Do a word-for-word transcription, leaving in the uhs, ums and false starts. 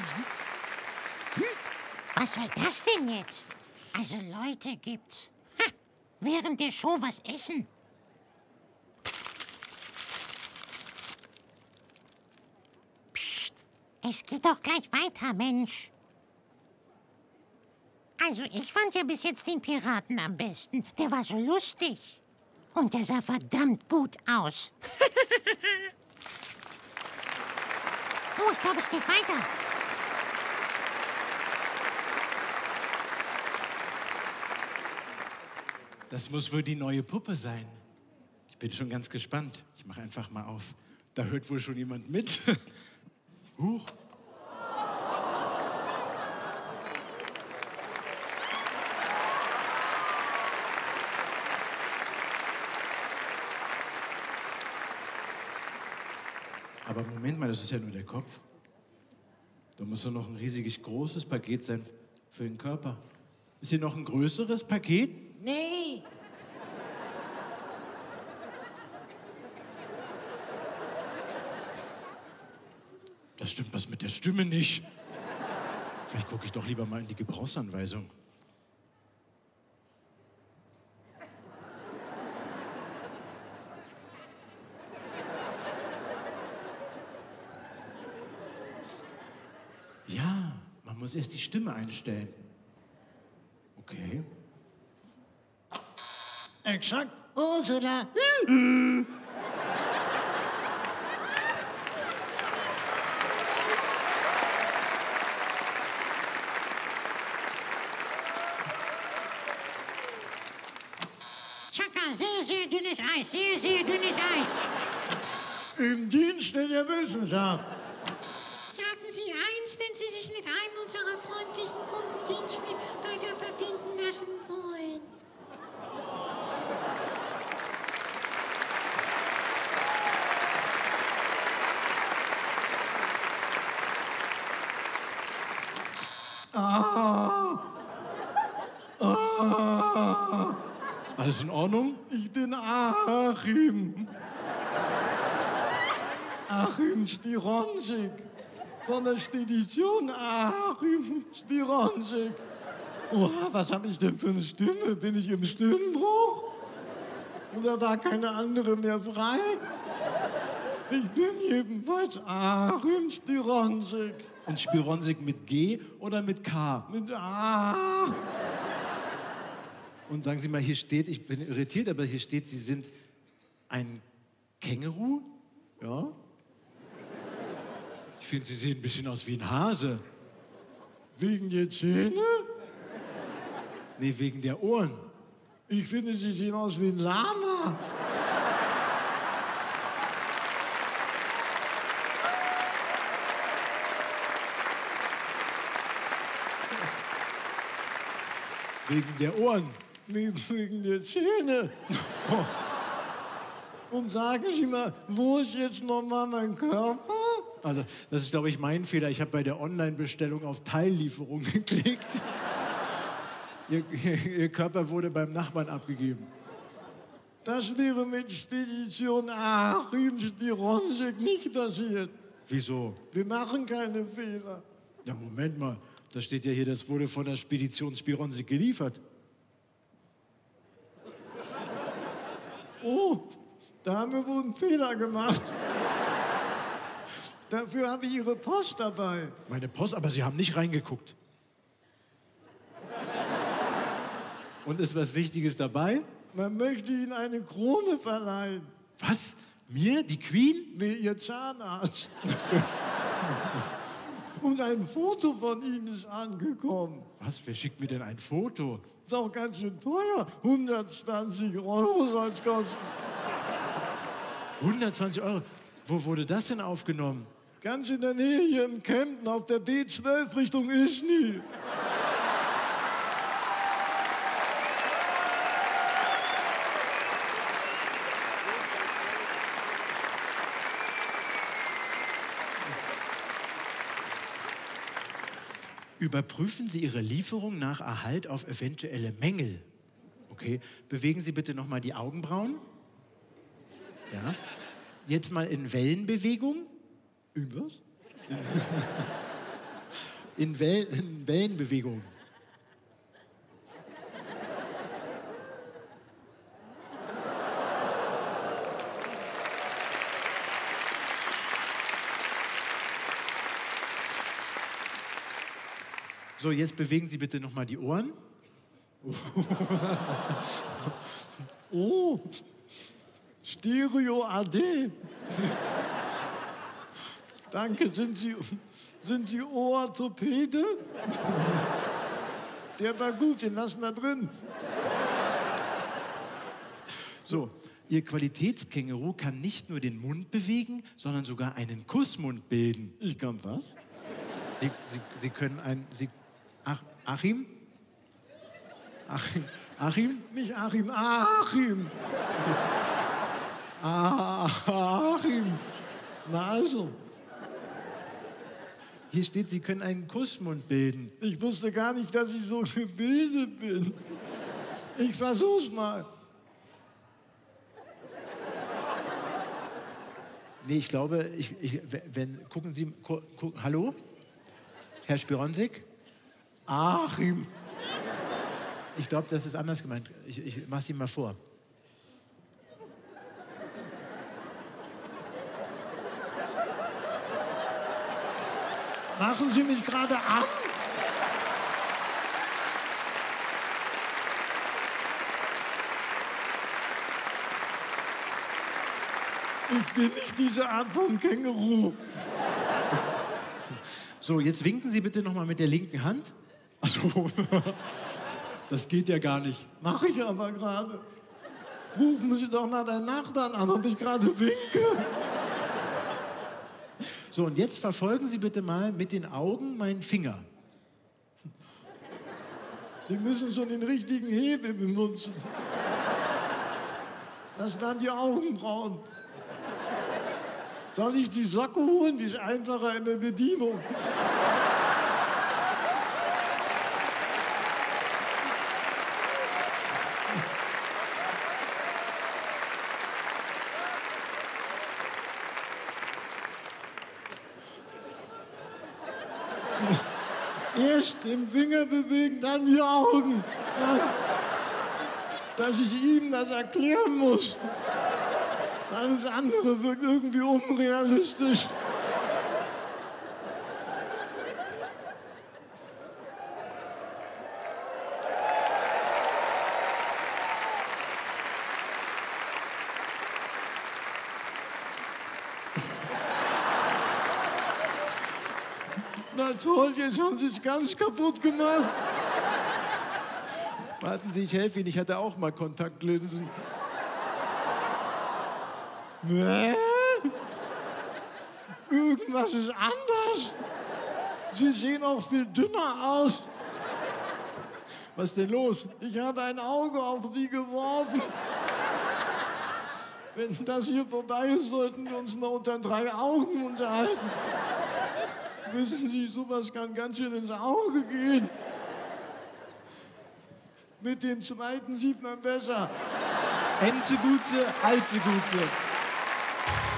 Hm? Was soll das denn jetzt? Also Leute gibt's. Ha, während der Show was essen. Psst, es geht doch gleich weiter, Mensch. Also ich fand ja bis jetzt den Piraten am besten. Der war so lustig. Und der sah verdammt gut aus. Oh, ich glaube, es geht weiter. Das muss wohl die neue Puppe sein. Ich bin schon ganz gespannt. Ich mache einfach mal auf. Da hört wohl schon jemand mit. Huch. Aber Moment mal, das ist ja nur der Kopf. Da muss doch noch ein riesig großes Paket sein für den Körper. Ist hier noch ein größeres Paket? Nee. Da stimmt was mit der Stimme nicht. Vielleicht gucke ich doch lieber mal in die Gebrauchsanweisung. Ja, man muss erst die Stimme einstellen. Okay. Exakt. Ursula. Chaka, sehr, sehr dünnes Eis. Sehr, sehr dünnes Eis. Im Dienste der Wissenschaft. Sagen Sie eins, wenn Sie sich nicht einen unserer freundlichen Kundendienstmitarbeiter verbinden lassen wollen. Ah. Ah. Alles in Ordnung? Ich bin Achim. Achim Stironczyk. Von der Spedition Achim Stironczyk. Oha, was habe ich denn für eine Stimme? Bin ich im Stimmbruch? Oder war keine andere mehr frei? Ich bin jedenfalls Achim Stironczyk. Und Spironzik mit G oder mit K? Mit A. Und sagen Sie mal, hier steht, ich bin irritiert, aber hier steht, Sie sind ein Känguru? Ja? Ich finde, Sie sehen ein bisschen aus wie ein Hase. Wegen der Zähne? Nee, wegen der Ohren. Ich finde, Sie sehen aus wie ein Lama. Wegen der Ohren. Nee, wegen der Zähne. Und sagen Sie mal, wo ist jetzt nochmal mein Körper? Also, das ist, glaube ich, mein Fehler. Ich habe bei der Online-Bestellung auf Teillieferung geklickt. ihr, ihr Körper wurde beim Nachbarn abgegeben. Das wäre mit Spedition Achim Stironczyk nicht passiert. Wieso? Wir machen keine Fehler. Ja, Moment mal. Da steht ja hier, das wurde von der Spedition Spironzik geliefert. Oh, da haben wir wohl einen Fehler gemacht. Dafür habe ich Ihre Post dabei. Meine Post? Aber Sie haben nicht reingeguckt. Und ist was Wichtiges dabei? Man möchte Ihnen eine Krone verleihen. Was? Mir? Die Queen? Nee, Ihr Zahnarzt. Und ein Foto von Ihnen ist angekommen. Was? Wer schickt mir denn ein Foto? Ist auch ganz schön teuer. hundertzwanzig Euro soll es kosten. hundertzwanzig Euro? Wo wurde das denn aufgenommen? Ganz in der Nähe hier in Kempten auf der B zwölf Richtung Ischni. Überprüfen Sie Ihre Lieferung nach Erhalt auf eventuelle Mängel. Okay, bewegen Sie bitte noch mal die Augenbrauen. Ja. Jetzt mal in Wellenbewegung. In was? in, Well in Wellenbewegung. So, jetzt bewegen Sie bitte noch mal die Ohren. Oh, Stereo A D. Danke, sind Sie, sind Sie Orthopäde? Der war gut, den lassen da drin. So, Ihr Qualitätskänguru kann nicht nur den Mund bewegen, sondern sogar einen Kussmund bilden. Ich kann was? Sie, Sie, Sie können ein... Sie, Ach, Achim? Achim? Achim? Nicht Achim, Achim. Achim. Na also, Hier steht, Sie können einen Kussmund bilden. ich wusste gar nicht, dass ich so gebildet bin. Ich versuch's mal. Nee, ich glaube, ich, ich, wenn, gucken Sie, gu, gu, hallo? Herr Spironzig? Achim. Ich glaube, das ist anders gemeint. Ich, ich mach's Ihnen mal vor. Machen Sie mich gerade an? Ich bin nicht diese Art von Känguru. So, jetzt winken Sie bitte noch mal mit der linken Hand. Ach so, das geht ja gar nicht. Mach ich aber gerade. Rufen Sie doch nach der Nachbarn an und ich gerade winke. So, und jetzt verfolgen Sie bitte mal mit den Augen meinen Finger. Sie müssen schon den richtigen Hebel benutzen. Das sind dann die Augenbrauen. Soll ich die Socke holen? Die ist einfacher in der Bedienung. Erst den Finger bewegen, dann die Augen. Ja. Dass ich Ihnen das erklären muss. Alles andere wirkt irgendwie unrealistisch. Na toll, jetzt haben Sie es ganz kaputt gemacht. Warten Sie, ich helfe Ihnen. Ich hatte auch mal Kontaktlinsen. Nee? Irgendwas ist anders. Sie sehen auch viel dünner aus. Was ist denn los? Ich hatte ein Auge auf Sie geworfen. Wenn das hier vorbei ist, sollten wir uns noch unter drei Augen unterhalten. Wissen Sie, sowas kann ganz schön ins Auge gehen. Mit den zweiten sieht man besser. Enze Gute, Alte Gute.